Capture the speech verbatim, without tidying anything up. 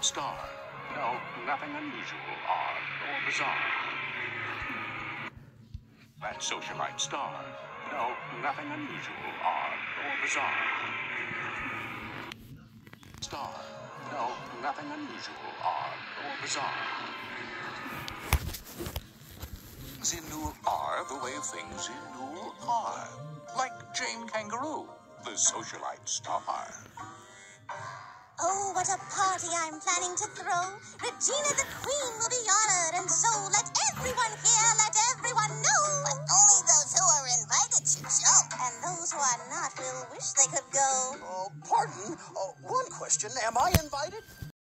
Star. No, nothing unusual, odd, or bizarre. That socialite star. No, nothing unusual, odd, or bizarre. Star. No, nothing unusual, odd, or bizarre. Things in Newell are the way things in Newell are. Like Jane Kangaroo, the socialite star. Oh, what a party I'm planning to throw. Regina the Queen will be honored, and so let everyone here, let everyone know. But only those who are invited should show. And those who are not will wish they could go. Oh, pardon. Oh, one question. Am I invited?